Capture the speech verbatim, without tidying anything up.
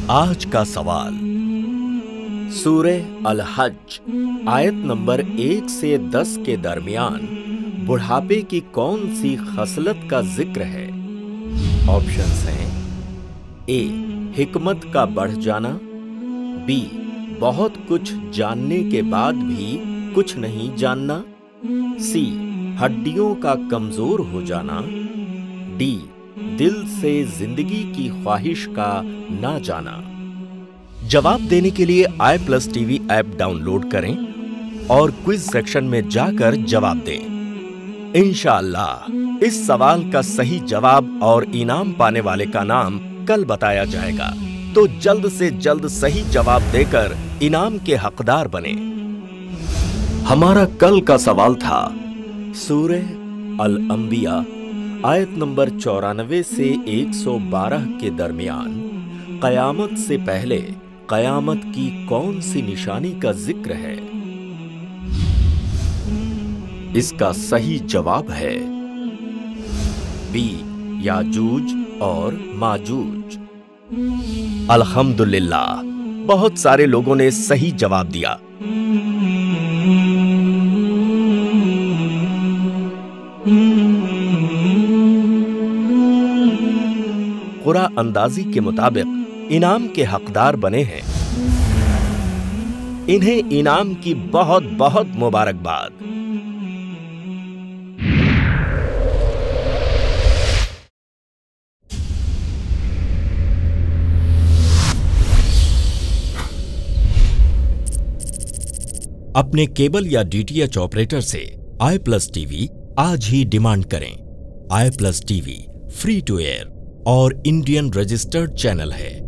आज का सवाल सूरह अल हज आयत नंबर एक से दस के दरमियान बुढ़ापे की कौन सी खसलत का जिक्र है? ऑप्शंस हैं ए हिकमत का बढ़ जाना, बी बहुत कुछ जानने के बाद भी कुछ नहीं जानना, सी हड्डियों का कमजोर हो जाना, डी दिल से जिंदगी की ख्वाहिश का ना जाना। जवाब देने के लिए I plus TV app download करें और क्विज सेक्शन में जाकर जवाब दें। इंशाअल्लाह इस सवाल का सही जवाब और इनाम पाने वाले का नाम कल बताया जाएगा, तो जल्द से जल्द सही जवाब देकर इनाम के हकदार बने। हमारा कल का सवाल था सूरह अल अंबिया आयत नंबर चौरानवे से एक सौ बारह के दरमियान कयामत से पहले कयामत की कौन सी निशानी का जिक्र है? इसका सही जवाब है बी याजूज और माजूज। अल्हम्दुलिल्लाह, बहुत सारे लोगों ने सही जवाब दिया। कुरा अंदाजी के मुताबिक इनाम के हकदार बने हैं। इन्हें इनाम की बहुत बहुत मुबारकबाद। अपने केबल या डीटीएच ऑपरेटर से आई प्लस टीवी आज ही डिमांड करें। I plus TV free to air और इंडियन रजिस्टर्ड चैनल है।